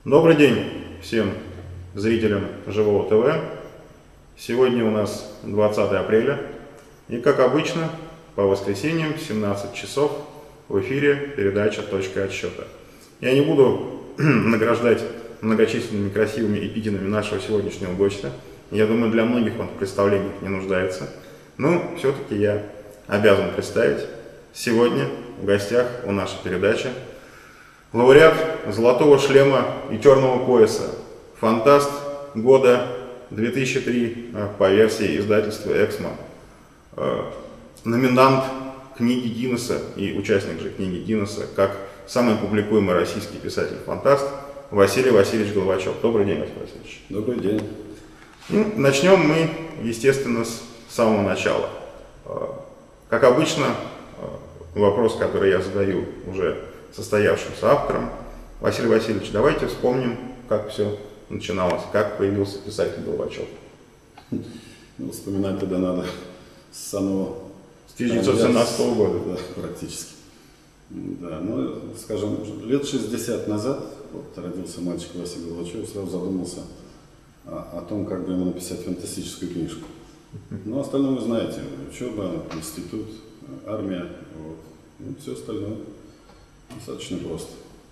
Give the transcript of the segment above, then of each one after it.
Добрый день всем зрителям Живого ТВ. Сегодня у нас 20 апреля. И как обычно, по воскресеньям в 17 часов в эфире передача «Точка отсчета». Я не буду награждать многочисленными красивыми эпитетами нашего сегодняшнего гостя. Я думаю, для многих он в представлениях не нуждается. Но все-таки я обязан представить. Сегодня в гостях у нашей передачи лауреат «Золотого шлема» и «Черного пояса», фантаст года 2003 по версии издательства «Эксмо», номинант книги Гиннесса и участник же книги Гиннесса как самый публикуемый российский писатель-фантаст Василий Васильевич Головачев. Добрый день, Василий Васильевич. Добрый день. Ну, начнем мы, естественно, с самого начала. Как обычно, вопрос, который я задаю уже состоявшимся авторам. Василий Васильевич, давайте вспомним, как все начиналось, как появился писатель Головачев. Ну, вспоминать тогда надо с самого... С 1917 года. Да, практически. Да, ну, скажем, лет 60 назад вот, родился мальчик Василий Головачев, сразу задумался о том, как бы ему написать фантастическую книжку. Ну, остальное вы знаете. Учеба, институт, армия, вот. Ну, все остальное достаточно просто.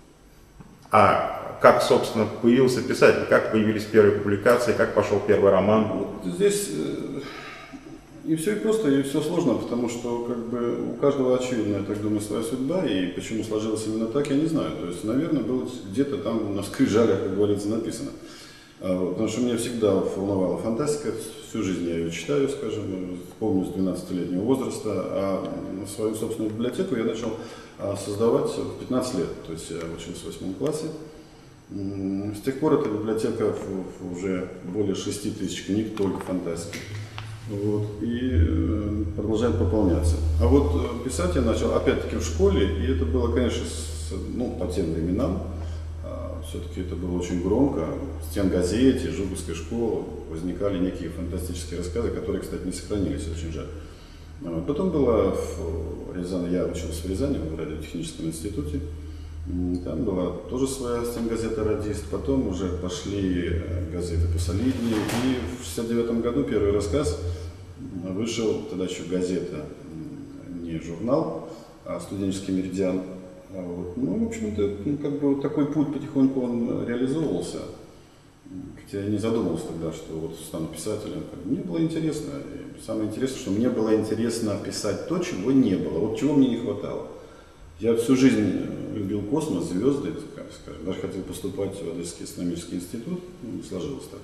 А как, собственно, появился писатель? Как появились первые публикации? Как пошел первый роман? Вот здесь и все и просто, и все сложно, потому что как бы у каждого очевидно, я так думаю, своя судьба, и почему сложилось именно так, я не знаю. То есть, наверное, было где-то там на скрижалях, как говорится, написано. Потому что меня всегда волновала фантастика, всю жизнь я ее читаю, скажем, помню с 12-летнего возраста, а свою собственную библиотеку я начал создавать в 15 лет, то есть я учился в 8 классе. С тех пор эта библиотека уже более 6 тысяч книг, только фантастики, вот, и продолжает пополняться. А вот писать я начал опять-таки в школе, и это было, конечно, по тем временам. Все-таки это было очень громко. В стенгазете, Жуковской школы возникали некие фантастические рассказы, которые, кстати, не сохранились, очень жаль. Потом была в Рязани, я учился в Рязани, в радиотехническом институте. Там была тоже своя стенгазета «Радист». Потом уже пошли газеты посолиднее. И в 1969 году первый рассказ вышел, тогда еще газета, не журнал, а «Студенческий меридиан». Вот. Ну, в общем-то, как бы вот такой путь потихоньку он реализовывался. Хотя я не задумывался тогда, что вот стану писателем. Мне было интересно. И самое интересное, что мне было интересно писать то, чего не было, вот чего мне не хватало. Я всю жизнь любил космос, звезды, как скажем, даже хотел поступать в Одесский астрономический институт, но не сложилось так.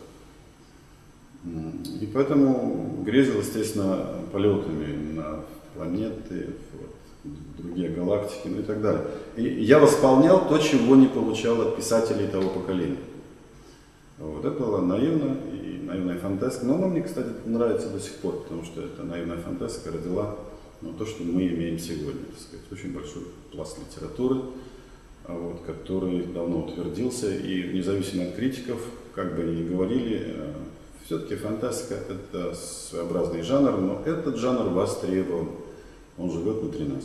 И поэтому грезил, естественно, полетами на планеты, другие галактики, ну и так далее. И я восполнял то, чего не получал от писателей того поколения. Вот. Это было наивно и наивная фантастика. Но она мне, кстати, нравится до сих пор, потому что эта наивная фантастика родила то, что мы имеем сегодня. Так сказать, очень большой пласт литературы, вот, который давно утвердился. И независимо от критиков, как бы они ни говорили, все-таки фантастика – это своеобразный жанр, но этот жанр востребован. Он живет внутри нас.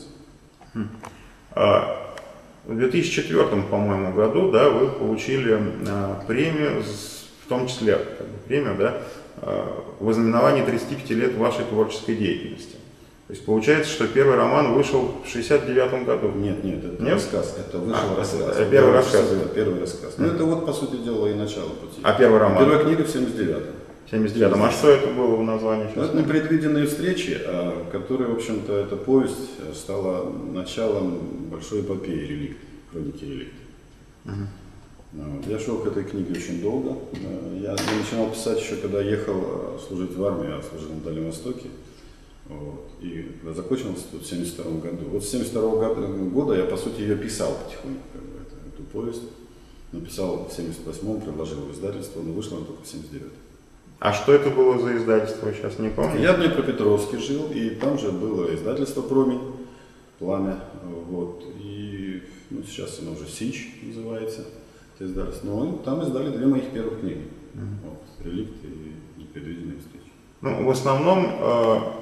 В 2004, по-моему, году, да, вы получили премию, в том числе премию, да, в ознаменовании 35 лет вашей творческой деятельности. То есть получается, что первый роман вышел в 1969 году. Нет, это рассказ. Это вышел рассказ. Первый рассказ. Это первый рассказ. Ну, это вот, по сути дела, и начало пути. А первый роман? Первая книга в 1979. В 79-м. А что это было в названии? Это «Непредвиденные встречи», которая, в общем-то, эта повесть стала началом большой эпопеи «Реликт», хроники «Реликт». Я шел к этой книге очень долго. Я начинал писать еще, когда ехал служить в армии, я служил на Дальнем Востоке. Вот. И закончил институт в 1972 году. Вот с 1972 года я, по сути, ее писал потихоньку, эту повесть. Написал в 1978-м, предложил в издательство, но вышло она только в 1979-м. А что это было за издательство, сейчас не помню? Я в Днепропетровске жил, и там же было издательство «Промень», «Пламя». Вот. И сейчас оно уже «Сич» называется, это издательство. Но там издали 2 моих первых книги. Вот, «Реликт» и «Непредвиденные встречи». Ну, в основном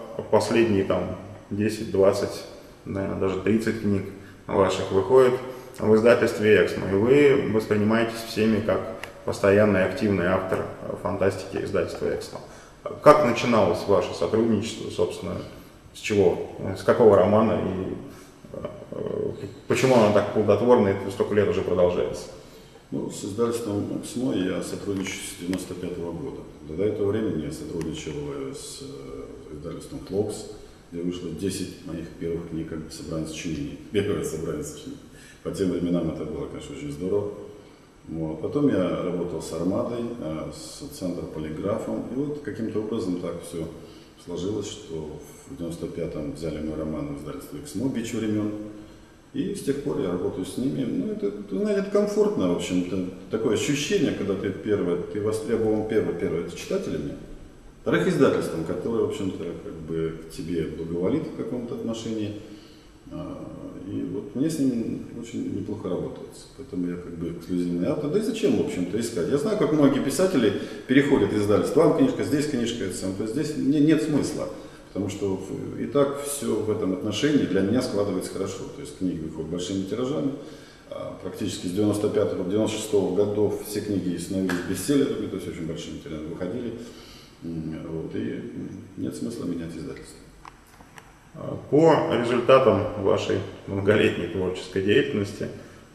последние там 10, 20, наверное, даже 30 книг ваших выходит в издательстве «Эксмо», и вы воспринимаетесь всеми как постоянный активный автор фантастики издательства «Эксмо». Как начиналось ваше сотрудничество, собственно, с чего, с какого романа и почему оно так плодотворно и столько лет уже продолжается? Ну, с издательством «Эксмо» я сотрудничаю с 1995 года. До этого времени я сотрудничал с издательством «Флокс», где вышло 10 моих первых книг как собрание сочинений. Первое собрание сочинений. По тем временам это было, конечно, очень здорово. Вот. Потом я работал с «Армадой», с центром «Полиграфом». И вот каким-то образом так все сложилось, что в 95-м взяли мой роман в издательство «Эксмо» «Бич времен». И с тех пор я работаю с ними. Ну, это, знаете, это комфортно, в общем-то. Такое ощущение, когда ты востребован это читателями, вторых издательством, которое, в общем-то, как бы к тебе благоволит в каком-то отношении. И вот мне с ними очень неплохо работается. Поэтому я как бы эксклюзивный автор. Да и зачем, в общем-то, искать? Я знаю, как многие писатели переходят из издательства. Там книжка, здесь книжка, то есть здесь нет смысла. Потому что и так все в этом отношении для меня складывается хорошо. То есть книги выходят большими тиражами. Практически с 95-го, 96-го годов все книги становились бестселлерами, то есть очень большими тиражами выходили. Вот, и нет смысла менять издательство. По результатам вашей многолетней творческой деятельности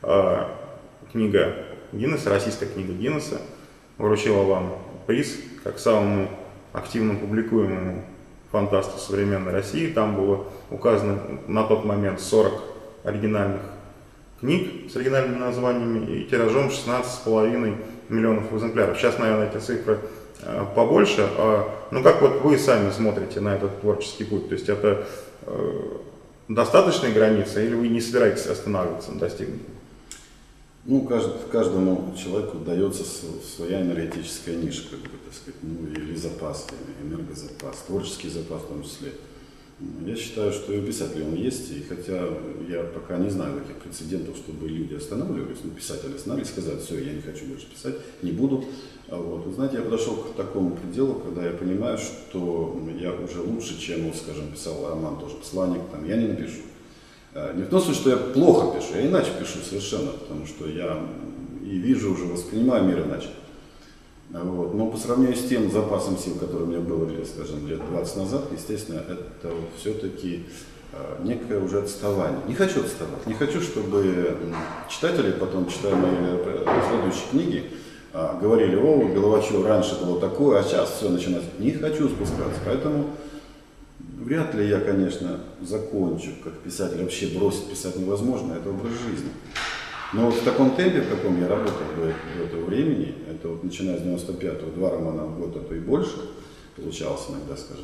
книга Гиннесса, российская книга Гиннесса, вручила вам приз как самому активно публикуемому фантасту современной России. Там было указано на тот момент 40 оригинальных книг с оригинальными названиями и тиражом 16,5 миллионов экземпляров. Сейчас, наверное, эти цифры побольше. Но как вот вы сами смотрите на этот творческий путь? То есть это достаточная граница или вы не собираетесь останавливаться на достигнутом? Ну, каждому человеку дается своя энергетическая ниша, как бы, так сказать, ну, или запас, или энергозапас, творческий запас в том числе. Я считаю, что и у писателей он есть, и хотя я пока не знаю таких прецедентов, чтобы люди останавливались, ну, писатели останавливались, сказать, все, я не хочу больше писать, не буду. Вот. Вы знаете, я подошел к такому пределу, когда я понимаю, что я уже лучше, чем, скажем, писал роман тоже «Посланник», там, я не напишу. Не в том смысле, что я плохо пишу, я иначе пишу совершенно, потому что я и вижу уже, воспринимаю мир иначе. Вот. Но по сравнению с тем запасом сил, который у меня было, скажем, лет 20 назад, естественно, это все-таки некое уже отставание. Не хочу отставать, не хочу, чтобы читатели, потом, читая мои следующие книги, говорили: о, Головачев раньше было такое, а сейчас все начинается. Не хочу спускаться, поэтому вряд ли я, конечно, закончу как писатель. Вообще бросить писать невозможно, это образ жизни. Но вот в таком темпе, в каком я работал до этого времени, это вот начиная с 95-го, 2 романа в год, а то и больше, получалось иногда, скажем,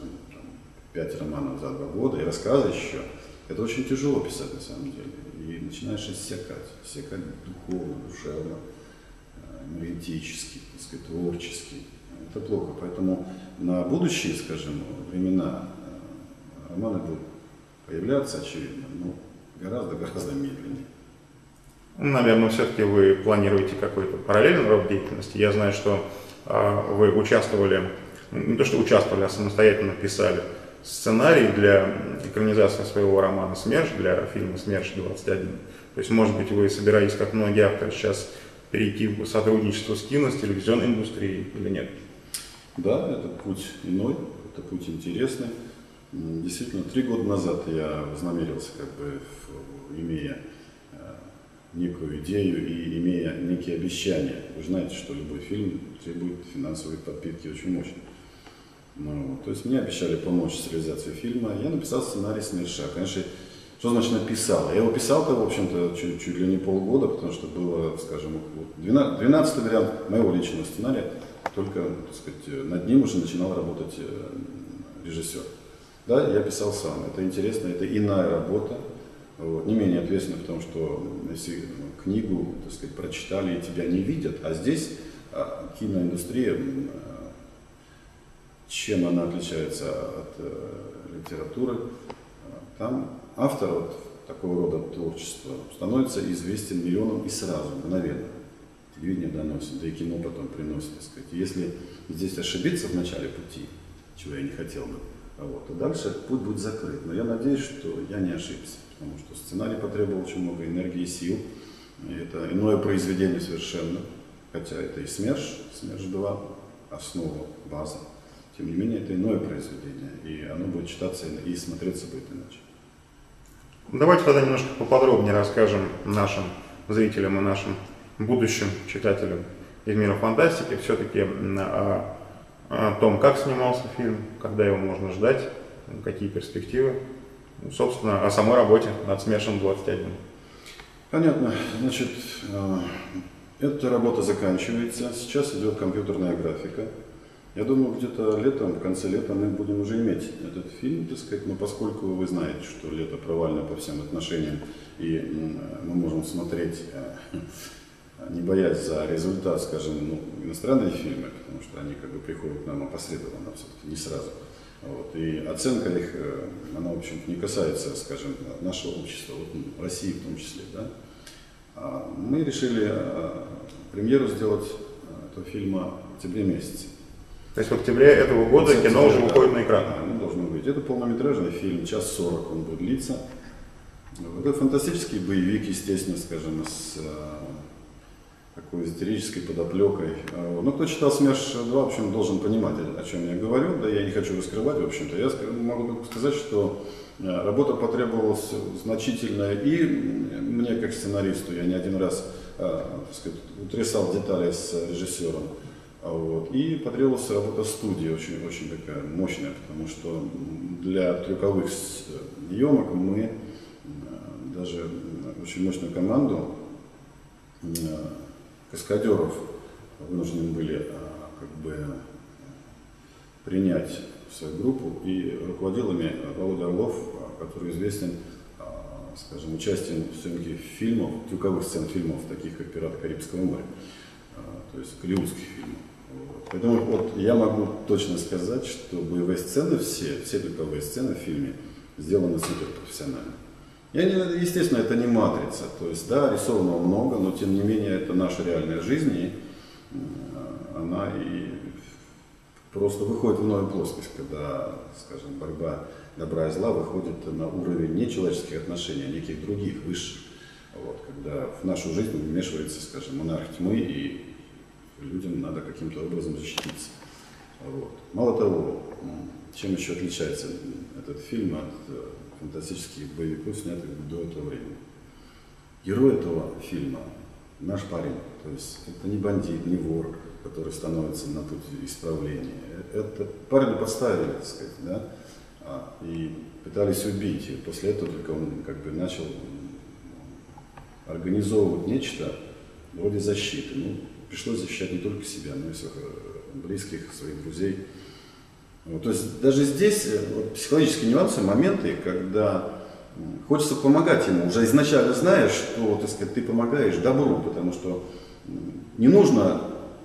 5 романов за 2 года, и рассказы еще. Это очень тяжело писать на самом деле. И начинаешь иссякать духовно, душевно, энергетически, так сказать, творчески. Это плохо. Поэтому на будущие, скажем, времена романы будут появляться, очевидно, но гораздо медленнее. Наверное, все-таки вы планируете какой-то параллельный род деятельности. Я знаю, что вы участвовали, не то что участвовали, а самостоятельно писали сценарий для экранизации своего романа «СМЕРШ», для фильма «СМЕРШ-21». То есть, может быть, вы собираетесь, как многие авторы, сейчас перейти в сотрудничество с кино, с телевизионной индустрией или нет? Да, это путь иной, это путь интересный. Действительно, 3 года назад я вознамерился, как бы, имея некую идею и имея некие обещания. Вы знаете, что любой фильм требует финансовой подпитки очень мощной. Ну, то есть мне обещали помочь с реализацией фильма. Я написал сценарий «СМЕРШа». Конечно, что значит написал? Я его писал-то, в общем-то, чуть ли не полгода, потому что было, скажем, 12-й вариант моего личного сценария, только, так сказать, над ним уже начинал работать режиссер. Да, я писал сам. Это интересно, это иная работа. Вот, не менее ответственно, потому что если книгу, так сказать, прочитали и тебя не видят, а здесь киноиндустрия, чем она отличается от литературы, там автор вот такого рода творчества становится известен миллионам и сразу, мгновенно. Телевидение доносит, да и кино потом приносит, так сказать. Если здесь ошибиться в начале пути, чего я не хотел бы, вот, то дальше путь будет закрыт. Но я надеюсь, что я не ошибся, потому что сценарий потребовал очень много энергии и сил. И это иное произведение совершенно, хотя это и СМЕРШ, СМЕРШ-2, основа, база. Тем не менее, это иное произведение, и оно будет читаться и смотреться будет иначе. Давайте тогда немножко поподробнее расскажем нашим зрителям и нашим будущим читателям из мира фантастики все-таки о том, как снимался фильм, когда его можно ждать, какие перспективы, собственно, о самой работе над СМЕРШем-21. Понятно. Значит, эта работа заканчивается, сейчас идет компьютерная графика. Я думаю, где-то летом, в конце лета мы будем уже иметь этот фильм, так сказать, но поскольку вы знаете, что лето провально по всем отношениям, и мы можем смотреть, не боясь за результат, скажем, иностранные фильмы, потому что они как бы приходят к нам опосредованно, все-таки не сразу. Вот. И оценка их, она, в общем-то, не касается, скажем, нашего общества, вот, России в том числе. Да? Мы решили премьеру сделать этого фильма в октябре месяце. То есть в октябре этого года кино уже выходит на экран. Да, оно должно быть. Это полнометражный фильм, 1:40 он будет длиться. Это фантастический боевик, естественно, скажем, с такой эзотерической подоплекой. Но кто читал СМЕРШ-2, в общем, должен понимать, о чем я говорю. Да, я не хочу раскрывать, в общем-то. Я могу сказать, что работа потребовалась значительная. И мне, как сценаристу, я не один раз, так сказать, утрясал детали с режиссером. Вот. И потребовалась работа студии, очень такая мощная, потому что для трюковых съемок мы даже очень мощную команду каскадеров вынуждены были как бы принять в свою группу, и руководил ими Володя Орлов, который известен, скажем, участием в съемке фильмов, трюковых сцен фильмов, таких как «Пираты Карибского моря», то есть голливудских фильмов. Поэтому вот я могу точно сказать, что боевые сцены, все трюковые сцены в фильме сделаны суперпрофессионально. Естественно, это не матрица, то есть, да, рисованного много, но тем не менее это наша реальная жизнь, и она и просто выходит в иную плоскость, когда, скажем, борьба добра и зла выходит на уровень не человеческих отношений, а неких других, высших. Вот, когда в нашу жизнь вмешивается, скажем, монарх тьмы, и людям надо каким-то образом защититься. Вот. Мало того, чем еще отличается этот фильм от фантастических боевиков, снятых до этого времени. Герой этого фильма – наш парень. То есть это не бандит, не вор, который становится на путь исправления. Это парня подставили, так сказать, да? И пытались убить. И после этого только он как бы начал организовывать нечто вроде защиты. Пришлось защищать не только себя, но и своих близких, своих друзей. Вот, то есть даже здесь вот, психологические нюансы, моменты, когда хочется помогать ему, уже изначально знаешь, что, так сказать, ты помогаешь добру, потому что не нужно,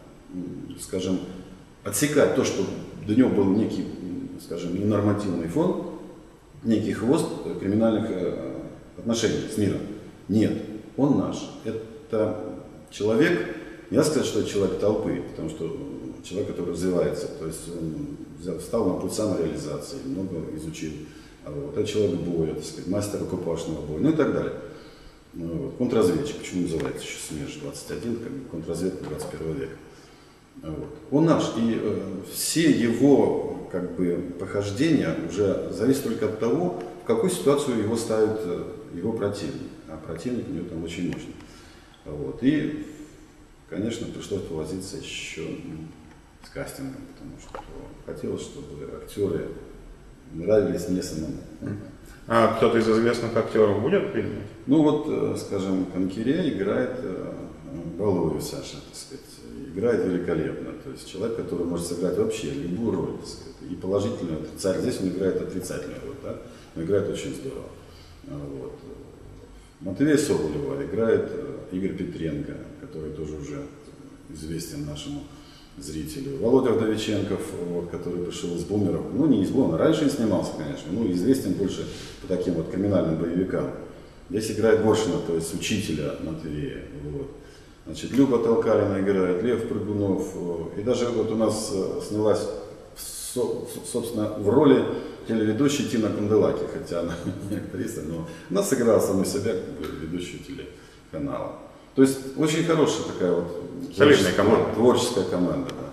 скажем, отсекать то, что до него был некий, скажем, ненормативный фон, некий хвост криминальных отношений с миром. Нет, он наш. Это человек, нельзя сказать, что это человек толпы, потому что человек, который развивается, то есть он встал на путь самореализации, много изучил. Вот. Это человек боя, так сказать, мастер рукопашного боя, и так далее. Вот. Контрразведчик, почему называется еще СМЕРШ-21, как бы контрразведка 21 века. Вот. Он наш, и все его как бы похождения уже зависят только от того, в какую ситуацию его ставит его противник. А противник у него там очень мощный. Вот. И, конечно, пришлось повозиться еще с кастингом, потому что хотелось, чтобы актеры нравились мне самому. А кто-то из известных актеров будет в фильме? Ну вот, скажем, Конкире играет Балуев Саша, так сказать, играет великолепно. То есть человек, который может сыграть вообще любую роль, так сказать, и положительную, и отрицательную. Здесь он играет отрицательную роль, да? Но играет очень здорово. Вот. Матвей Соболева играет Игорь Петренко, который тоже уже известен нашему зрителю. Володя Вдовиченков, вот, который пришел из «Бумеров», ну не из «Бумеров», раньше не снимался, конечно, но известен больше по таким вот криминальным боевикам. Здесь играет Горшина, то есть учителя Матвея. Вот. Значит, Люба Толкалина играет, Лев Прыгунов. И даже вот у нас снялась, собственно, в роли телеведущей Тина Канделаки, хотя она не актриса, но она сыграла самой себя, как бы ведущую телеканала. То есть очень хорошая такая вот солидная команда. Творческая команда, да.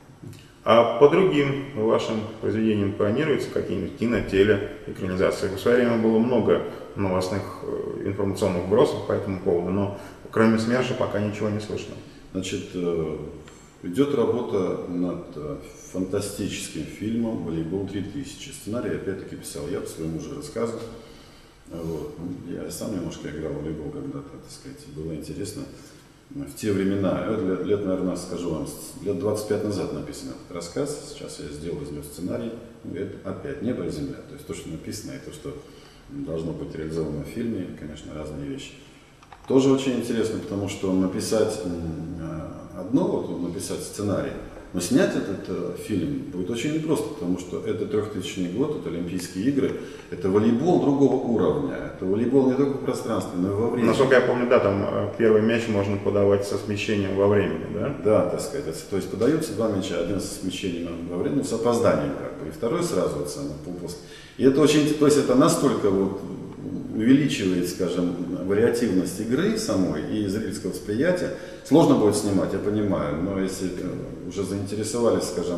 А по другим вашим произведениям планируются какие-нибудь экранизации? В свое время было много новостных информационных вбросов по этому поводу, но кроме СМЕРШа пока ничего не слышно. Значит, идет работа над фантастическим фильмом «Волейбол 3000». Сценарий опять-таки писал я по своему же рассказу. Вот. Я сам немножко играл в волейбол когда-то, так сказать, было интересно. В те времена, лет, наверное, скажу вам, лет 25 назад написан этот рассказ, сейчас я сделал из него сценарий, это опять небо и земля, то есть то, что написано и то, что должно быть реализовано в фильме, конечно, разные вещи. Тоже очень интересно, потому что написать одно, вот написать сценарий, но снять этот фильм будет очень непросто, потому что это 3000 год, это Олимпийские игры, это волейбол другого уровня, это волейбол не только в пространстве, но и во времени. Насколько я помню, да, там первый мяч можно подавать со смещением во времени, да? Да, так сказать, то есть подаются два мяча, один со смещением во времени, с опозданием как бы, и второй сразу вот самый полпост. И это очень, то есть это настолько вот увеличивает, скажем, вариативность игры самой и зрительского восприятия. Сложно будет снимать, я понимаю, но если уже заинтересовались, скажем,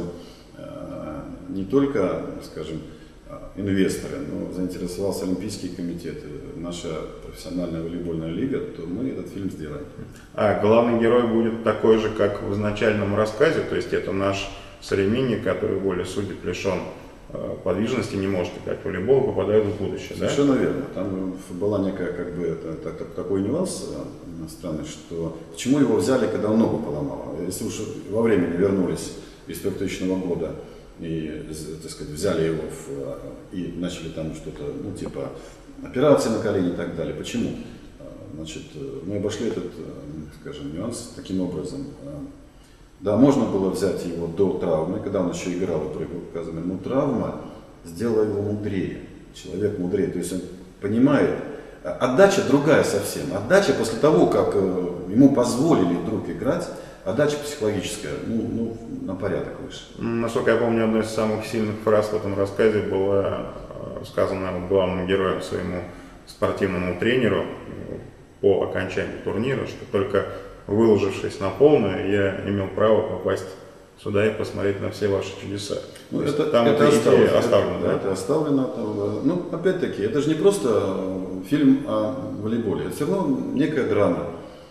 не только, скажем, инвесторы, но заинтересовался Олимпийский комитет, наша профессиональная волейбольная лига, то мы этот фильм сделаем. А главный герой будет такой же, как в изначальном рассказе, то есть это наш современник, который волей судеб лишен подвижности, не может играть в волейбол, попадает в будущее. Совершенно да? верно. Там была некая, как бы, такой нюанс странный, что почему его взяли, когда он ногу поломал. Если уж во времени вернулись из 3000 года и, так сказать, взяли его и начали там что-то, ну, типа операции на колени и так далее. Почему? Значит, мы обошли этот, скажем, нюанс таким образом. Да, можно было взять его до травмы, когда он еще играл и прыгал, показывали, но травма сделала его мудрее, человек мудрее, то есть он понимает, отдача другая совсем, отдача после того, как ему позволили вдруг играть, отдача психологическая, ну, на порядок выше. Насколько я помню, одной из самых сильных фраз в этом рассказе была сказана главному герою, своему спортивному тренеру по окончании турнира, что только выложившись на полную, я имел право попасть сюда и посмотреть на все ваши чудеса. Ну, там это оставлено, да? Это оставлено. Ну, опять-таки, это же не просто фильм о волейболе, это все равно некая драма.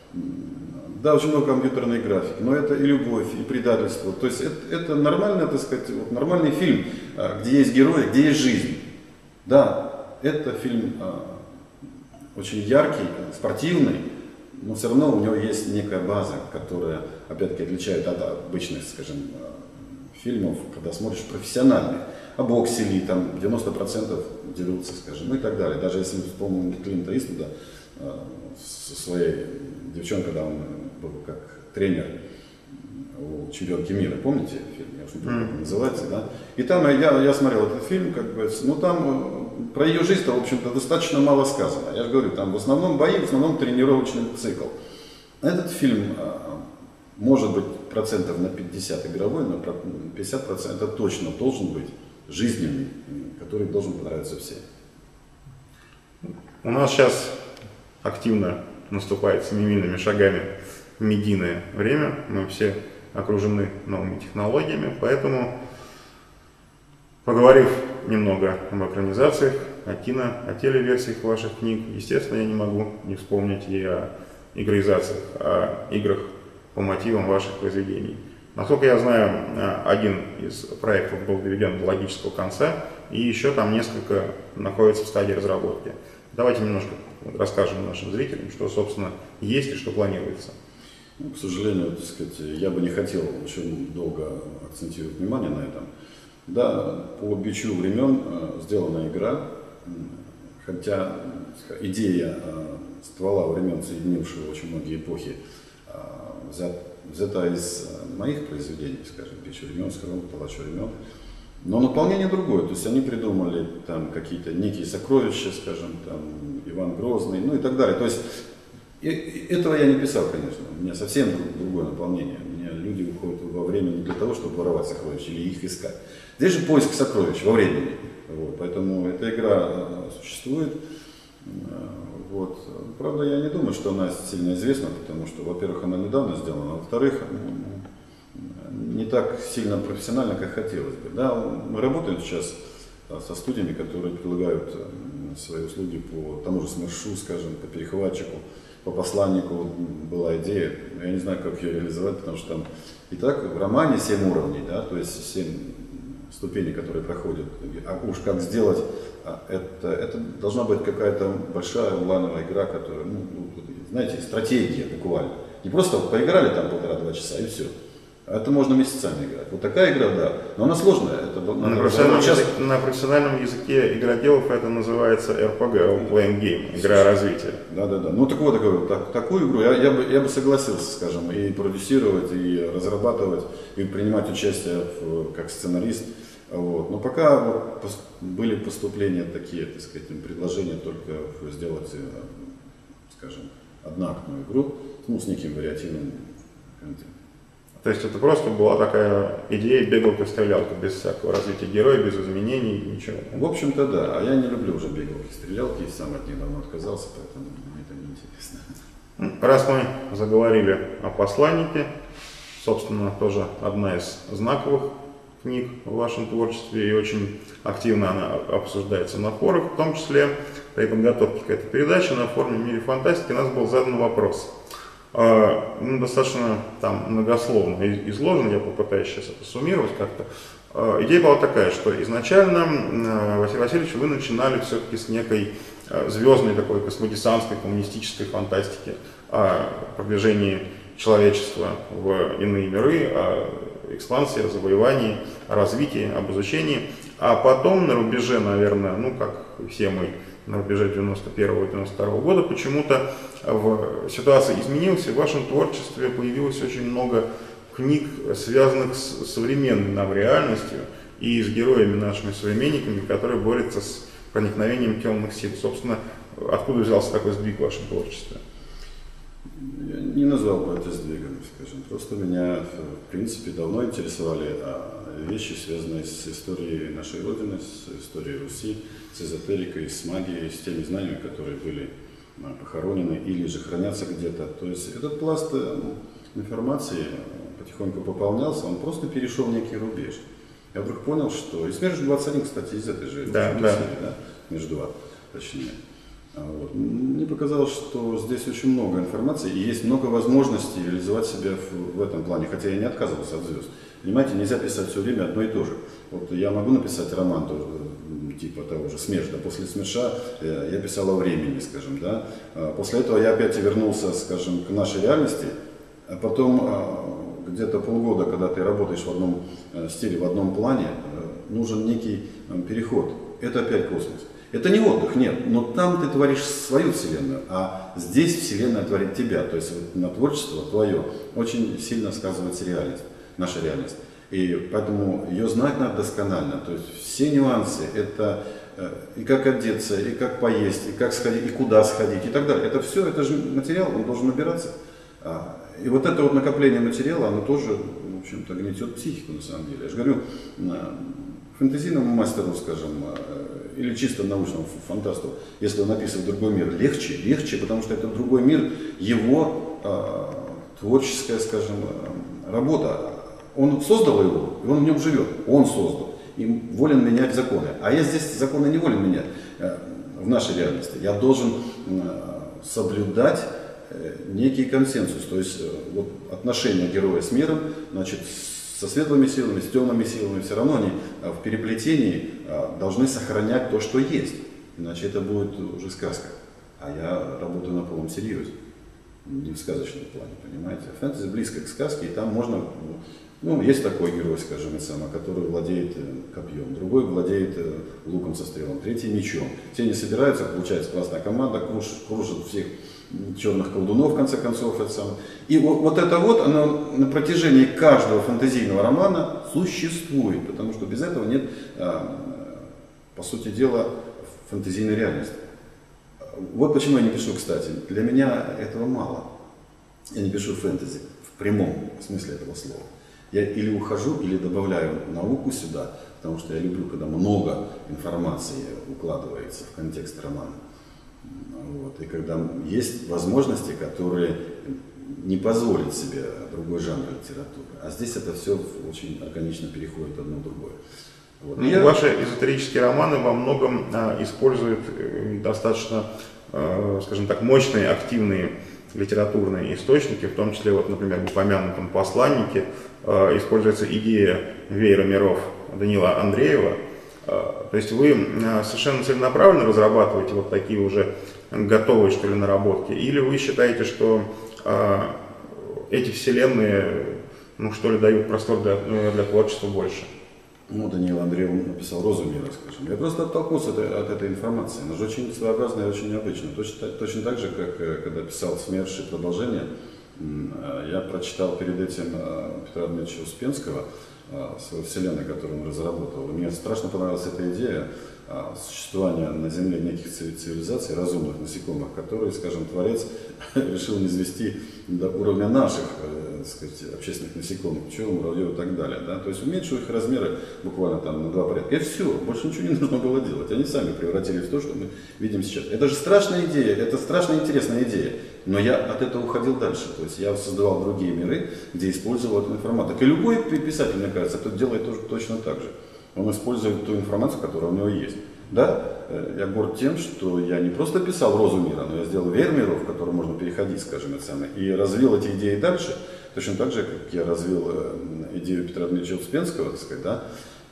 Да, очень много компьютерной графики, но это и любовь, и предательство. То есть это нормальный, так сказать, вот, нормальный фильм, где есть герои, где есть жизнь. Да, это фильм очень яркий, спортивный, но все равно у него есть некая база, которая, опять-таки, отличает от обычных, скажем, фильмов, когда смотришь профессиональные. О боксе ли, там 90% дерутся, скажем, ну и так далее. Даже если мы вспомним Клинта Иствуда со своей девчонкой, когда он был как тренер у чемпионки мира, помните фильм? Я уж не помню, как он называется, да? И там я смотрел этот фильм, как бы, ну там про ее жизнь-то, в общем-то, достаточно мало сказано. Я же говорю, там в основном бои, в основном тренировочный цикл. Этот фильм может быть процентов на 50 игровой, но 50% точно должен быть жизненный, который должен понравиться всем. У нас сейчас активно наступает семимильными шагами медийное время. Мы все окружены новыми технологиями, поэтому, поговорив немного об экранизациях, о телеверсиях ваших книг, естественно, я не могу не вспомнить и о игроизациях, о играх по мотивам ваших произведений. Насколько я знаю, один из проектов был доведен до логического конца, и еще там несколько находится в стадии разработки. Давайте немножко расскажем нашим зрителям, что, собственно, есть и что планируется. Ну, к сожалению, так сказать, я бы не хотел очень долго акцентировать внимание на этом. Да, по бичу времен сделана игра, хотя идея ствола времен, соединившего очень многие эпохи, взята из моих произведений, скажем, «Бич времен», «Схорон», «Палач времен». Но наполнение другое, то есть они придумали там какие-то некие сокровища, скажем, там Иван Грозный, ну и так далее. То есть этого я не писал, конечно, у меня совсем другое наполнение. У меня люди уходят во время не для того, чтобы воровать сокровища или их искать. Здесь же поиск сокровищ во времени. Вот, поэтому эта игра существует. Вот. Правда, я не думаю, что она сильно известна, потому что, во-первых, она недавно сделана, а во-вторых, не так сильно профессионально, как хотелось бы. Да, мы работаем сейчас со студиями, которые предлагают свои услуги по тому же СМЕРШу, скажем, по перехватчику, по посланнику. Была идея, я не знаю, как ее реализовать, потому что там и так в романе 7 уровней, да, то есть 7 ступеней, которые проходят. А уж как сделать, это должна быть какая-то большая онлайновая игра, которая, знаете, стратегия буквально. Не просто вот поиграли там 1,5-2 часа и все. Это можно месяцами играть. Вот такая игра, да. Но она сложная. Это на профессиональном языке игроделов это называется RPG, Playing Game, игра развития. Да. Ну так вот, такую игру я бы согласился, скажем, и продюсировать, и разрабатывать, и принимать участие как сценарист. Вот. Но пока вот были поступления такие, так сказать, предложения только сделать, скажем, одноактную игру, с неким вариативным контентом. То есть это просто была такая идея бегалка-стрелялка, без всякого развития героя, без изменений, ничего. В общем-то, да. А я не люблю уже бегалки-стрелялки, и сам от них давно отказался, поэтому мне это не интересно. Раз мы заговорили о посланнике, собственно, тоже одна из знаковых книг в вашем творчестве, и очень активно она обсуждается на форумах, в том числе при подготовке к этой передаче на форуме «Мире фантастики» у нас был задан вопрос. Достаточно там многословно изложен, я попытаюсь сейчас это суммировать как-то. Идея была такая, что изначально, Василий Васильевич, вы начинали все-таки с некой звездной такой космодесантской коммунистической фантастики о продвижении человечества в иные миры, о экспансии, о завоевании, о развитии, об изучении. А потом на рубеже, наверное, как все мы, на рубеже 91-92 года, почему-то ситуация изменилась, и в вашем творчестве появилось очень много книг, связанных с современной нам реальностью и с героями, нашими современниками, которые борются с проникновением темных сил. Собственно, откуда взялся такой сдвиг в вашем творчестве? Я не назвал бы это сдвигом, скажем. Просто меня, в принципе, давно интересовали вещи, связанные с историей нашей Родины, с историей Руси, с эзотерикой, с магией, с теми знаниями, которые были похоронены или же хранятся где-то. То есть этот пласт информации потихоньку пополнялся, он просто перешел в некий рубеж. Я вдруг понял, что... И «Смерш-21», кстати, из этой же серии, да? «Смерш-2», точнее. Вот. Мне показалось, что здесь очень много информации и есть много возможностей реализовать себя в этом плане, хотя я не отказывался от звезд. Понимаете, нельзя писать все время одно и то же. Вот я могу написать роман типа того же «Смерш», да, после «Смерша» я писал о времени, скажем, да. После этого я опять вернулся, скажем, к нашей реальности, а потом где-то полгода, когда ты работаешь в одном стиле, в одном плане, нужен некий переход. Это опять космос. Это не отдых, нет, но там ты творишь свою вселенную, а здесь вселенная творит тебя. То есть вот на творчество твое очень сильно сказывается реальность, наша реальность. И поэтому ее знать надо досконально. То есть все нюансы, это и как одеться, и как поесть, и как сходить, и куда сходить, и так далее. Это все, это же материал, он должен набираться. И вот это вот накопление материала, оно тоже, в общем-то, гнетет психику на самом деле. Я же говорю, фэнтезийному мастеру, скажем, или чисто научному фантасту, если он описывает другой мир, легче, потому что это другой мир, его творческая, скажем, работа. Он создал его, и он в нем живет, он создал, и волен менять законы. А я здесь законы не волен менять в нашей реальности. Я должен соблюдать некий консенсус, то есть вот отношения героя с миром, значит, со светлыми силами, с темными силами, все равно они в переплетении должны сохранять то, что есть. Иначе это будет уже сказка. А я работаю на полном серьезе, не в сказочном плане, понимаете. Фэнтези близко к сказке, и там можно, есть такой герой, скажем, который владеет копьем, другой владеет луком со стрелом, третий мечом. Все они собираются, получается классная команда, кружат всех черных колдунов, в конце концов. И вот это вот, оно на протяжении каждого фэнтезийного романа существует, потому что без этого нет, по сути дела, фэнтезийной реальности. Вот почему я не пишу, кстати. Для меня этого мало. Я не пишу фэнтези в прямом смысле этого слова. Я или ухожу, или добавляю науку сюда, потому что я люблю, когда много информации укладывается в контекст романа. Вот. И когда есть возможности, которые не позволит себе другой жанр литературы. А здесь это все очень органично переходит одно в другое. Вот. Ваши эзотерические романы во многом используют достаточно, скажем так, мощные, активные литературные источники, в том числе, вот, например, в упомянутом «Посланнике» используется идея веера миров Даниила Андреева. То есть вы совершенно целенаправленно разрабатываете вот такие уже готовые, что ли, наработки, или вы считаете, что эти вселенные, ну что ли, дают простор для творчества больше? Ну, Даниил Андреев написал «Розу мира», скажем. Я просто оттолкнулся от этой информации. Она же очень своеобразная и очень необычная. Точно так же, как когда писал «СМЕРШ» и продолжение, я прочитал перед этим Петра Дмитриевича Успенского, свою вселенную, которую он разработал. И мне страшно понравилась эта идея существования на Земле неких цивилизаций, разумных насекомых, которые, скажем, Творец решил низвести до уровня наших, так сказать, общественных насекомых, пчел, муравьев и так далее. Да? То есть уменьшил их размеры буквально там на 2 порядка. И все, больше ничего не нужно было делать. Они сами превратились в то, что мы видим сейчас. Это же страшная идея, это страшно интересная идея. Но я от этого уходил дальше. То есть я создавал другие миры, где использовал эту информацию. Так и любой писатель, мне кажется, это делает тоже точно так же. Он использует ту информацию, которая у него есть. Да, я горд тем, что я не просто писал «Розу мира», но я сделал веер миров, в который можно переходить, скажем, это самое, и развил эти идеи дальше, точно так же, как я развил идею Петра Дмитриевича Успенского, так сказать, да.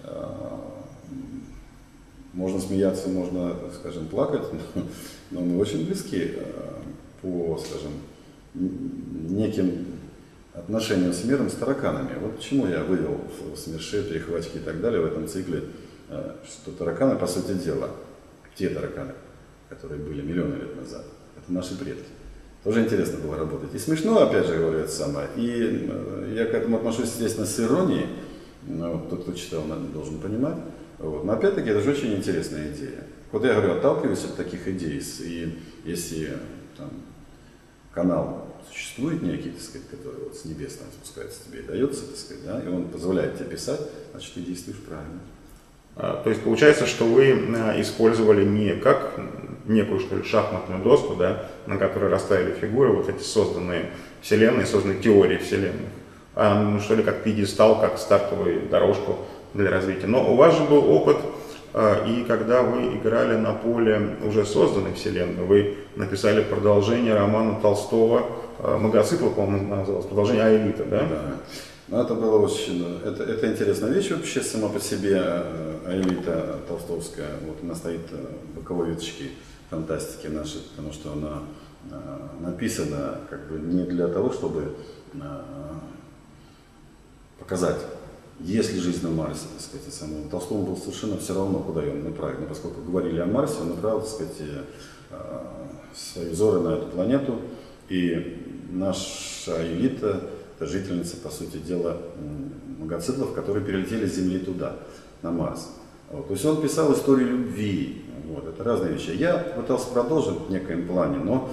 Можно смеяться, можно, скажем, плакать, но мы очень близки по, скажем, неким отношениям с миром, с тараканами. Вот почему я вывел в СМЕРШе, перехватчики и так далее в этом цикле, что тараканы, по сути дела, те тараканы, которые были миллионы лет назад, это наши предки. Тоже интересно было работать. И смешно, опять же, говорю, это самое. И я к этому отношусь, естественно, с иронией. Вот, тот, кто читал, должен понимать. Вот. Но опять-таки, это же очень интересная идея. Вот я говорю, отталкиваюсь от таких идей. И если там, канал существует некий, так сказать, который вот с небес там спускается тебе и дается, так сказать, да, и он позволяет тебе писать, значит, ты действуешь правильно. То есть получается, что вы использовали не как некую, что ли, шахматную доску, да, на которой расставили фигуры, вот эти созданные вселенные, созданные теории вселенных, а ну, что ли, как пьедестал, как стартовую дорожку для развития. Но у вас же был опыт, и когда вы играли на поле уже созданной вселенной, вы написали продолжение романа Толстого «Многоцикл», по-моему, называлось, продолжение «Аэлита», да? Да. Но это было очень, это интересная вещь вообще сама по себе, «Аэлита» толстовская, вот она стоит в боковой веточке фантастики нашей, потому что она написана как бы не для того, чтобы показать, есть ли жизнь на Марсе, так сказать, самому Толстому было совершенно все равно, куда ее направить, но поскольку говорили о Марсе, он направил, так сказать, свои взоры на эту планету, и наша Аэлита — это жительница, по сути дела, многоциклов, которые перелетели с Земли туда, на Марс. Вот. То есть он писал историю любви, вот. Это разные вещи. Я пытался продолжить в некоем плане, но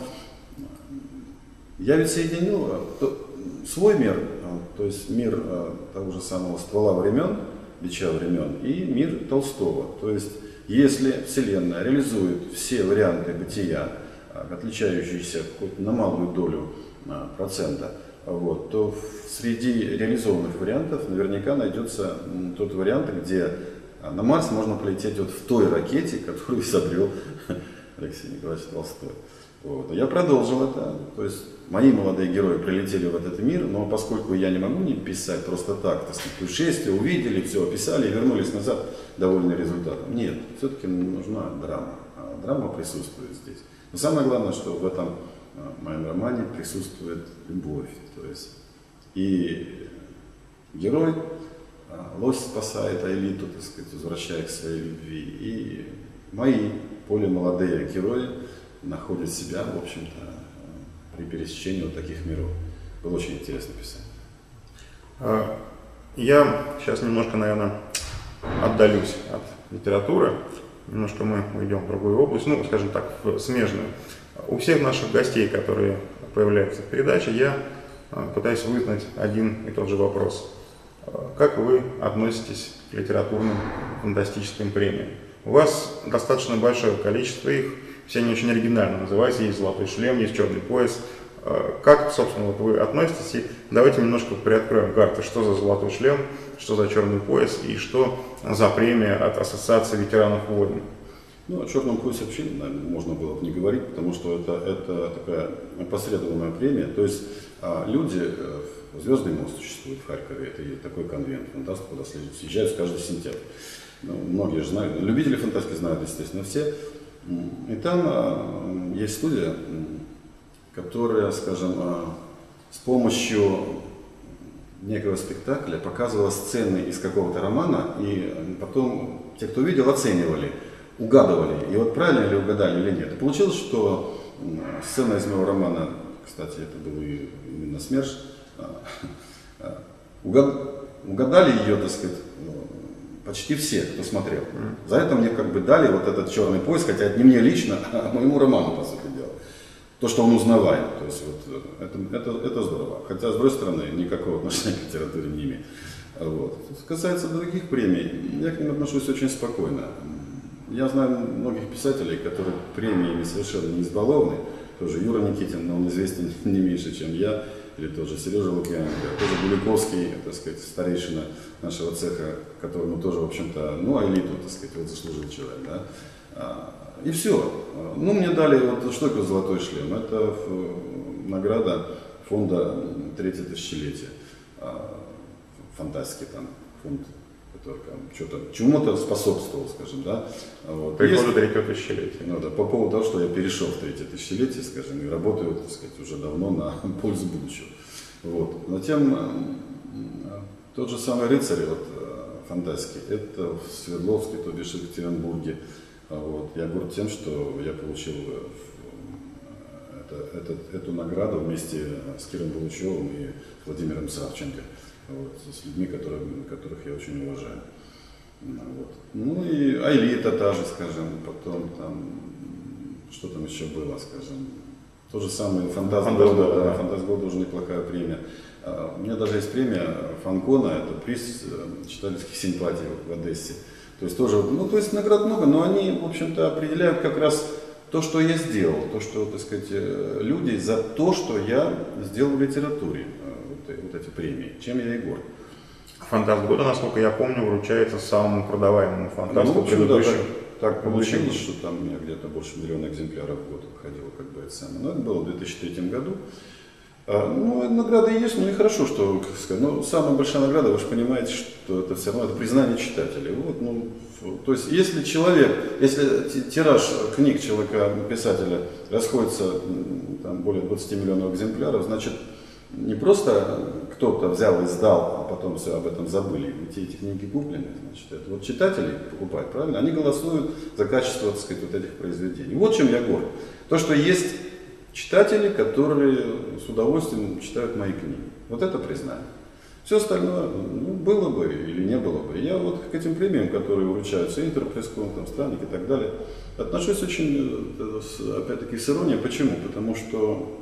я ведь соединил свой мир, то есть мир того же самого ствола времен, бича времен, и мир Толстого. То есть если Вселенная реализует все варианты бытия, отличающиеся хоть на малую долю процента, вот, то среди реализованных вариантов наверняка найдется тот вариант, где на Марс можно полететь вот в той ракете, которую изобрел Алексей Николаевич Толстой. Вот. Я продолжил это, то есть мои молодые герои прилетели в этот мир, но поскольку я не могу не писать просто так, так сказать, путешествие, увидели, все описали и вернулись назад довольны результатом. Нет, все-таки нужна драма, а драма присутствует здесь. Но самое главное, что в этом моем романе присутствует любовь, то есть и герой, лось спасает Аэлиту, так сказать, возвращая к своей любви, и мои более молодые герои находят себя, в общем-то, при пересечении вот таких миров. Было очень интересно писать. Я сейчас немножко, наверное, отдалюсь от литературы, немножко мы уйдем в другую область, ну, скажем так, в смежную. У всех наших гостей, которые появляются в передаче, я пытаюсь вызнать один и тот же вопрос. Как вы относитесь к литературным фантастическим премиям? У вас достаточно большое количество их, все они очень оригинально называются, есть «Золотой шлем», есть «Черный пояс». Как, собственно, вот вы относитесь? И давайте немножко приоткроем карты, что за «Золотой шлем», что за «Черный пояс» и что за премия от Ассоциации ветеранов войн. Ну, о черном поясе вообще, наверное, можно было бы не говорить, потому что это такая опосредованная премия. То есть люди, «Звездный мост» существует в Харькове, это и такой конвент фантастов, куда съезжают каждый сентябрь. Ну, многие же знают, любители фантастики знают, естественно, все. И там есть студия, которая, скажем, с помощью некого спектакля показывала сцены из какого-то романа, и потом те, кто видел, оценивали, угадывали, и вот правильно ли угадали или нет. И получилось, что сцена из моего романа, кстати, это был именно СМЕРШ, угадали ее, так сказать, почти все, кто смотрел. За это мне как бы дали вот этот «Черный пояс», хотя не мне лично, а моему роману, по сути дела. То, что он узнаваем, то есть вот, это здорово. Хотя, с другой стороны, никакого отношения к литературе не имеет. Вот. Что касается других премий, я к ним отношусь очень спокойно. Я знаю многих писателей, которые премиями совершенно не избалованы. Тоже Юра Никитин, но он известен не меньше, чем я. Или тот же Сережа Лукьяненко, тоже Гуликовский, так сказать, старейшина нашего цеха, которому тоже, в общем-то, ну, элиту, так сказать, вот заслужил человек, да. И все. Ну, мне дали, вот что такое «Золотой шлем»? Это награда фонда «Третье тысячелетие». Фантастики там, фонд, который что-то, чему-то способствовал, скажем, да. Вот. Приходу третьего тысячелетия. Ну, да, по поводу того, что я перешел в третье тысячелетие, скажем, и работаю, так сказать, уже давно на пользу будущего. Вот. Затем тот же самый «Рыцарь» вот, фантастики, это в Свердловске, то бишь в Екатеринбурге. Вот. Я горд тем, что я получил эту награду вместе с Киром Булычевым и Владимиром Савченко, вот, с людьми, которых я очень уважаю. Вот. Ну и «Аэлита» та же, скажем, потом там, что там еще было, скажем, то же самое «Фантаст года», да, «Фантаст года» уже неплохая премия. У меня даже есть премия Фанкона, это приз читательских симпатий в Одессе. То есть тоже, ну то есть наград много, но они, в общем-то, определяют как раз то, что я сделал, то, что, так сказать, люди за то, что я сделал в литературе, вот эти премии, чем я и горд. «Фантаст года», насколько я помню, вручается самому продаваемому фантасту, ну, предыдущему. Да, так получилось, что там у меня где-то больше 1 миллиона экземпляров в год выходило, как бы это самое. Но это было в 2003 году. Ну, награды есть, ну и хорошо, что, как сказать, ну, самая большая награда, вы же понимаете, что это все равно это признание читателей. Вот, ну, то есть, если тираж книг человека, писателя расходится там, более 20 миллионов экземпляров, значит, не просто кто-то взял и сдал, а потом все об этом забыли, ведь эти книги куплены, значит, это вот читатели покупают, правильно? Они голосуют за качество, так сказать, вот этих произведений. Вот чем я горд. То, что есть читатели, которые с удовольствием читают мои книги. Вот это признание. Все остальное, ну, было бы или не было бы. Я вот к этим премиям, которые вручаются, Интерпресс-клуб, там, Странник и так далее, отношусь очень, опять-таки, с иронией. Почему? Потому что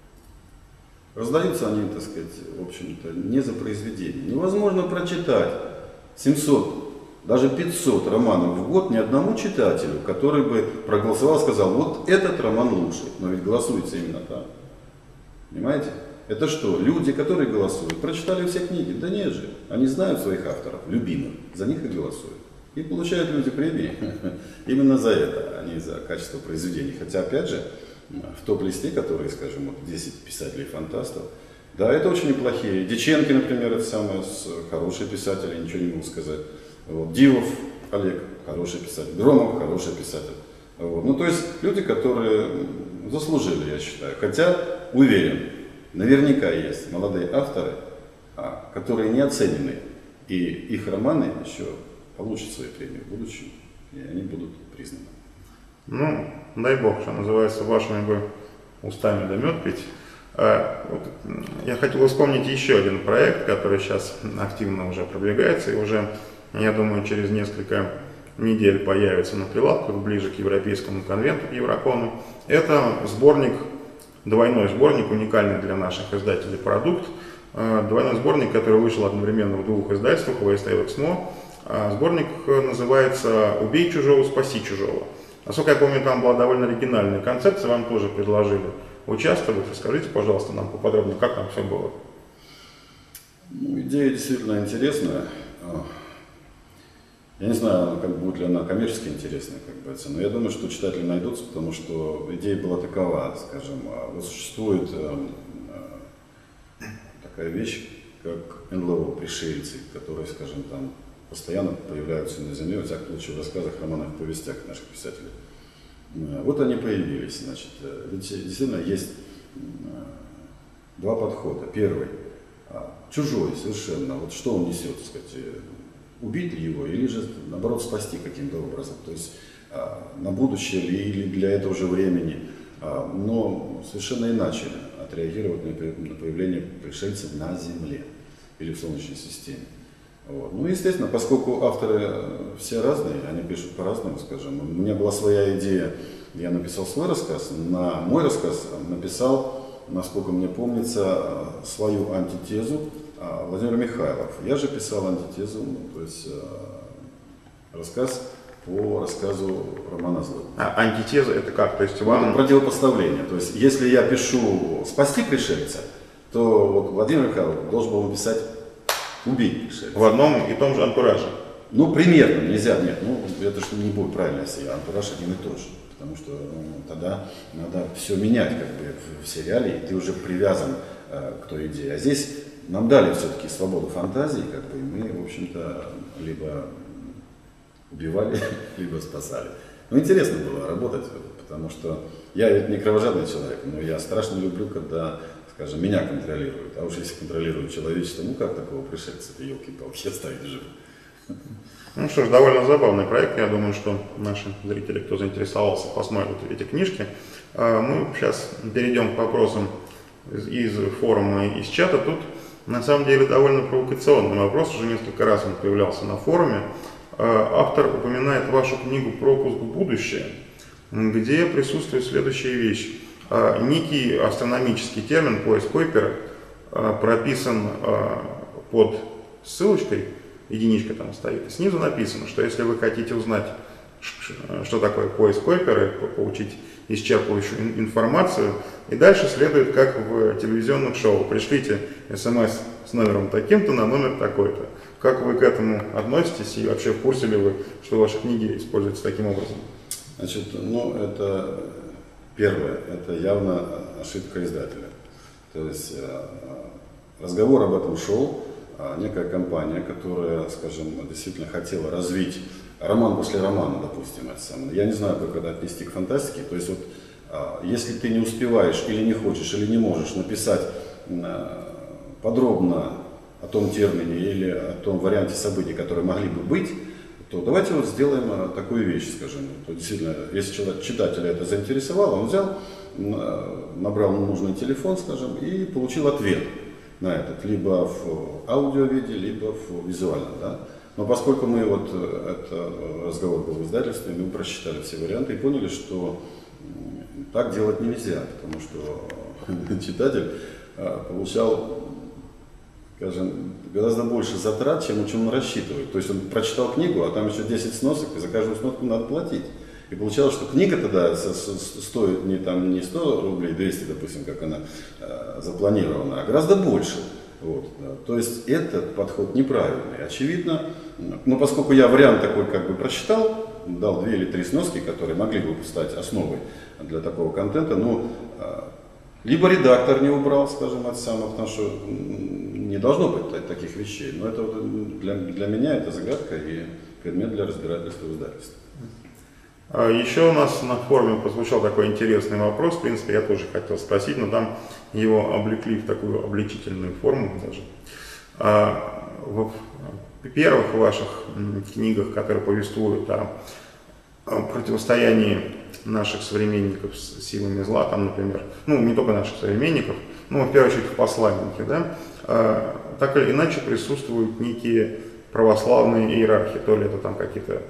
раздаются они, так сказать, в общем-то, не за произведение. Невозможно прочитать 700, даже 500 романов в год ни одному читателю, который бы проголосовал и сказал, вот этот роман лучший. Но ведь голосуется именно так. Понимаете? Это что? Люди, которые голосуют, прочитали все книги? Да нет же. Они знают своих авторов, любимых. За них и голосуют. И получают люди премии именно за это, а не за качество произведений. Хотя, опять же, в топ-листе, которые, скажем, вот 10 писателей-фантастов, да, это очень неплохие. Диченко, например, это самое, хороший писатель, я ничего не могу сказать. Вот. Дивов Олег, хороший писатель. Громов, хороший писатель. Вот. Ну, то есть люди, которые заслужили, я считаю. Хотя, уверен, наверняка есть молодые авторы, которые не оценены. И их романы еще получат свои премии в будущем, и они будут признаны. Ну, дай бог, что называется, вашими бы устами да мед пить. Вот, я хотел вспомнить еще один проект, который сейчас активно уже продвигается, и уже, я думаю, через несколько недель появится на прилавках ближе к Европейскому конвенту, к Еврокону. Это сборник, двойной сборник, уникальный для наших издателей продукт. Двойной сборник, который вышел одновременно в 2 издательствах, ВСТ и Эксмо. Сборник называется «Убей чужого, спаси чужого». Насколько я помню, там была довольно оригинальная концепция, вам тоже предложили участвовать. Расскажите, пожалуйста, нам поподробнее, как там все было. Ну, идея действительно интересная. Я не знаю, как будет ли она коммерчески интересная, как бы, но я думаю, что читатели найдутся, потому что идея была такова, скажем, вот существует такая вещь, как НЛО, пришельцы, которые, скажем, там постоянно появляются на Земле, во всяком случае, в рассказах, романах, повестях наших писателей. Вот они появились, значит, ведь действительно есть два подхода. Первый, чужой совершенно, вот что он несет, так сказать, убить ли его или же, наоборот, спасти каким-то образом, то есть на будущее или для этого же времени, но совершенно иначе отреагировать на появление пришельцев на Земле или в Солнечной системе. Вот. Ну, естественно, поскольку авторы все разные, они пишут по-разному, скажем. У меня была своя идея, я написал свой рассказ, на мой рассказ написал, насколько мне помнится, свою антитезу Владимир Михайлов. Я же писал антитезу, ну, то есть рассказ по рассказу Романа Злобина. А антитеза это как? То есть вам... Это противопоставление. То есть если я пишу «спасти пришельца», то вот Владимир Михайлов должен был написать «убить пришельца». В одном и том же антураже? Ну, примерно, нельзя, нет, ну, это же не будет правильно, если антураж один и тот же. Потому что тогда надо все менять, как бы, в сериале, и ты уже привязан к той идее. А здесь нам дали все-таки свободу фантазии, как бы, и мы, в общем-то, либо убивали, либо спасали. Ну, интересно было работать, потому что я ведь не кровожадный человек, но я страшно люблю, когда, скажем, меня контролируют. А уж если контролирует человечество, ну как такого пришельца-то, елки-палки, оставить жив? Ну что ж, довольно забавный проект. Я думаю, что наши зрители, кто заинтересовался, посмотрят эти книжки. Мы сейчас перейдем к вопросам из форума и из чата. Тут на самом деле довольно провокационный вопрос. Уже несколько раз он появлялся на форуме. Автор упоминает вашу книгу «Пропуск в будущее», где присутствует следующая вещь. Некий астрономический термин «поиск Койпера» прописан под ссылочкой, единичка там стоит, и снизу написано, что если вы хотите узнать, что такое поиск Койпера, получить исчерпывающую информацию, и дальше следует, как в телевизионном шоу, пришлите смс с номером таким-то на номер такой-то. Как вы к этому относитесь и вообще в курсе ли вы, что ваши книги используются таким образом? Значит, ну это первое, это явно ошибка издателя. То есть разговор об этом шел, некая компания, которая, скажем, действительно хотела развить роман после романа, допустим, это самое. Я не знаю, как это отнести к фантастике. То есть вот, если ты не успеваешь или не хочешь, или не можешь написать подробно о том термине или о том варианте событий, которые могли бы быть, то давайте вот сделаем такую вещь, скажем. То действительно, если читателя это заинтересовало, он взял, набрал нужный телефон, скажем, и получил ответ на этот, либо в аудиовиде, либо в визуальном. Да? Но поскольку мы вот, это разговор был в издательстве, мы просчитали все варианты и поняли, что так делать нельзя, потому что читатель получал, скажем, гораздо больше затрат, чем он рассчитывает. То есть он прочитал книгу, а там еще 10 сносок, и за каждую сноску надо платить. И получалось, что книга тогда стоит не 100 рублей, 200, допустим, как она запланирована, а гораздо больше. Вот, да. То есть этот подход неправильный. Очевидно, но поскольку я вариант такой как бы прочитал, дал 2 или 3 сноски, которые могли бы стать основой для такого контента, но либо редактор не убрал, скажем, от самого, потому что не должно быть таких вещей. Но это для меня это загадка и предмет для разбирательства в издательстве. Еще у нас на форуме прозвучал такой интересный вопрос, в принципе, я тоже хотел спросить, но там его облекли в такую обличительную форму даже. В первых ваших книгах, которые повествуют о противостоянии наших современников с силами зла, там, например, ну, не только наших современников, но, в первую очередь, в посланнике, да, так или иначе присутствуют некие православные иерархи, то ли это там какие-то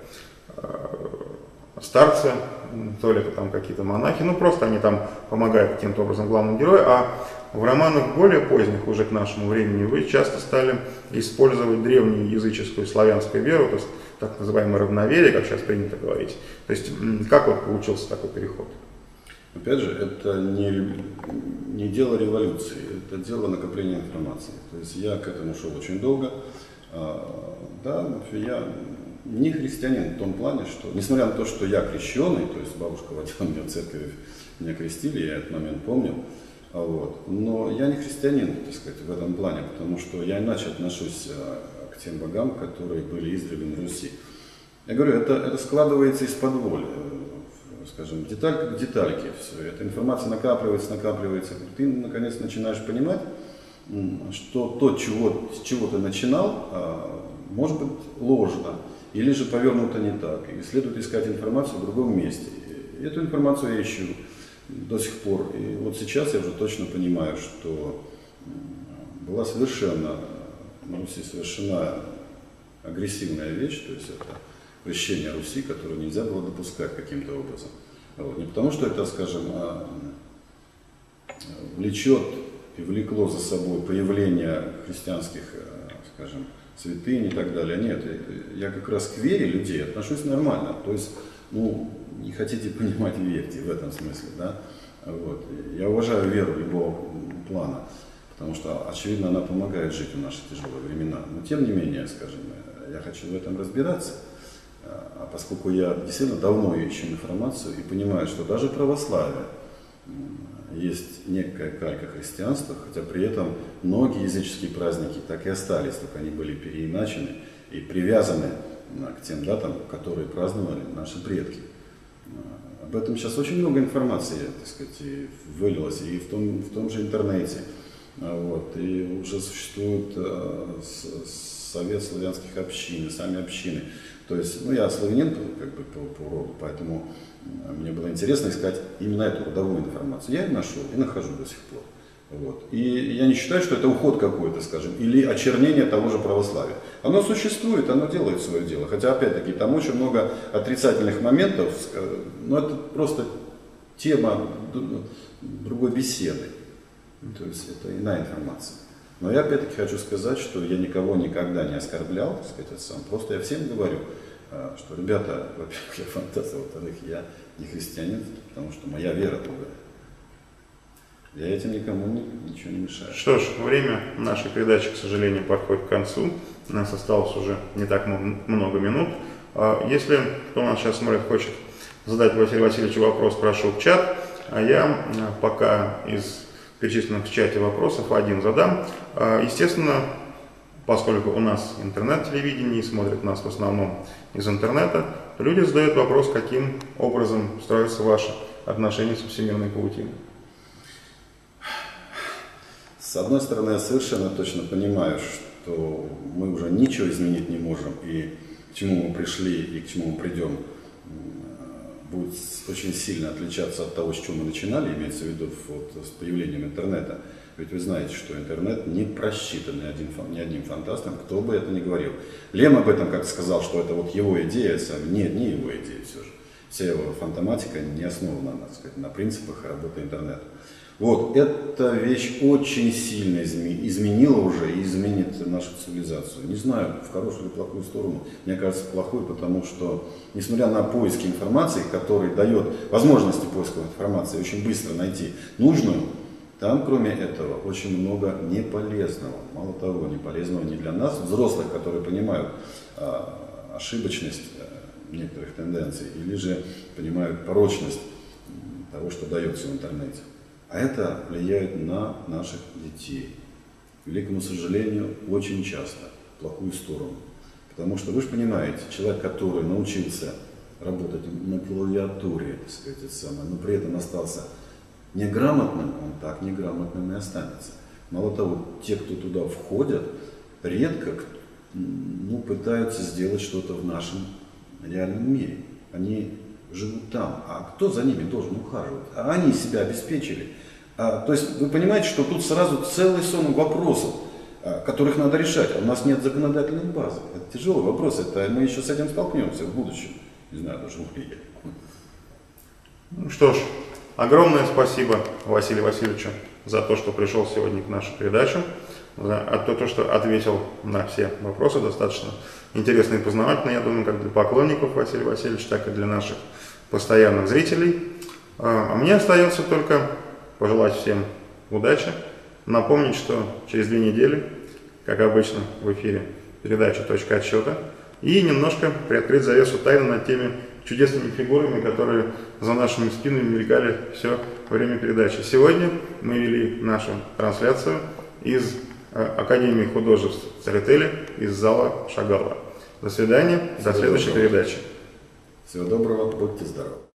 старцы, то ли это там какие-то монахи, ну просто они там помогают каким-то образом главному герою, а в романах более поздних, уже к нашему времени, вы часто стали использовать древнюю языческую славянскую веру, то есть так называемое равноверие, как сейчас принято говорить. То есть как вот получился такой переход? Опять же, это не дело революции, это дело накопления информации. То есть я к этому шел очень долго. Да, я не христианин в том плане, что, несмотря на то, что я крещеный, то есть бабушка водила меня в церковь, меня крестили, я этот момент помнил, вот, но я не христианин, так сказать, в этом плане, потому что я иначе отношусь к тем богам, которые были издревле на Руси. Я говорю, это складывается из-под воли, скажем, деталька к детальке все. Эта информация накапливается, ты наконец начинаешь понимать, что то, с чего ты начинал, может быть ложно, или же повернуто не так, и следует искать информацию в другом месте. И эту информацию я ищу до сих пор. И вот сейчас я уже точно понимаю, что была совершена на Руси совершена агрессивная вещь, то есть это крещение Руси, которое нельзя было допускать каким-то образом. Вот. Не потому, что это, скажем, влечет и влекло за собой появление христианских, скажем, святынь и так далее. Нет, я как раз к вере людей отношусь нормально. То есть, не хотите понимать, верьте в этом смысле, да. Вот. Я уважаю веру любого плана, потому что, очевидно, она помогает жить в наши тяжелые времена. Но, тем не менее, скажем, я хочу в этом разбираться, а поскольку я действительно давно ищу информацию и понимаю, что даже православие есть некая калька христианства, хотя при этом многие языческие праздники так и остались, только они были переиначены и привязаны к тем датам, которые праздновали наши предки. Об этом сейчас очень много информации, так сказать, и вылилось и в том же интернете. Вот, и уже существует совет славянских общин, сами общины. То есть, я славянин как бы по роду, поэтому мне было интересно искать именно эту родовую информацию. Я ее нашел и нахожу до сих пор. Вот. И я не считаю, что это уход какой-то, скажем, или очернение того же православия. Оно существует, оно делает свое дело. Хотя, опять-таки, там очень много отрицательных моментов, но это просто тема другой беседы. То есть это иная информация. Но я опять-таки хочу сказать, что я никого никогда не оскорблял, так сказать, сам. Просто я всем говорю, что, ребята, во-первых, я фантаст, а во-вторых, я не христианин, потому что моя вера другая. Я этим никому ничего не мешаю. Что ж, время нашей передачи, к сожалению, подходит к концу. У нас осталось уже не так много минут. Если кто нас сейчас смотрит, хочет задать Василию Васильевичу вопрос, прошу в чат. А я пока из перечисленных в чате вопросов один задам. Естественно, поскольку у нас интернет-телевидение и смотрят нас в основном из интернета, люди задают вопрос, каким образом строятся ваши отношения со всемирной паутиной. С одной стороны, я совершенно точно понимаю, что мы уже ничего изменить не можем, и к чему мы пришли и к чему мы придем будет очень сильно отличаться от того, с чего мы начинали, имеется в виду с появлением интернета. Ведь вы знаете, что интернет не просчитан ни одним фантастом, кто бы это ни говорил. Лем об этом как сказал, что это вот его идея, нет, не его идея все же. Вся его фантоматика не основана, так сказать, на принципах работы интернета. Вот, эта вещь очень сильно изменила уже и изменит нашу цивилизацию. Не знаю, в хорошую или плохую сторону. Мне кажется, плохую, потому что, несмотря на поиски информации, который дает возможности поиска информации очень быстро найти нужную, там, кроме этого, очень много неполезного. Мало того, неполезного не для нас, взрослых, которые понимают ошибочность некоторых тенденций, или же понимают порочность того, что дается в интернете. А это влияет на наших детей. К великому сожалению, очень часто в плохую сторону. Потому что вы же понимаете, человек, который научился работать на клавиатуре, так сказать, но при этом остался неграмотным, он так неграмотным и останется. Мало того, те, кто туда входят, редко пытаются сделать что-то в нашем реальном мире. Они живут там, а кто за ними должен ухаживать? А они себя обеспечили. То есть вы понимаете, что тут сразу целый сон вопросов, которых надо решать. А у нас нет законодательной базы. Это тяжелый вопрос, мы еще с этим столкнемся в будущем. Не знаю, даже в мире. Ну что ж, огромное спасибо Василию Васильевичу за то, что пришел сегодня к нашей передаче, за то, что ответил на все вопросы достаточно интересно и познавательно, я думаю, как для поклонников Василия Васильевича, так и для наших постоянных зрителей. А мне остается только пожелать всем удачи, напомнить, что через 2 недели, как обычно в эфире, передача «Точка отсчета», и немножко приоткрыть завесу тайны над теми чудесными фигурами, которые за нашими спинами мелькали все время передачи. Сегодня мы вели нашу трансляцию из Академии художеств Церетели, из зала Шагала. До свидания, до следующей передачи. Всего доброго, будьте здоровы.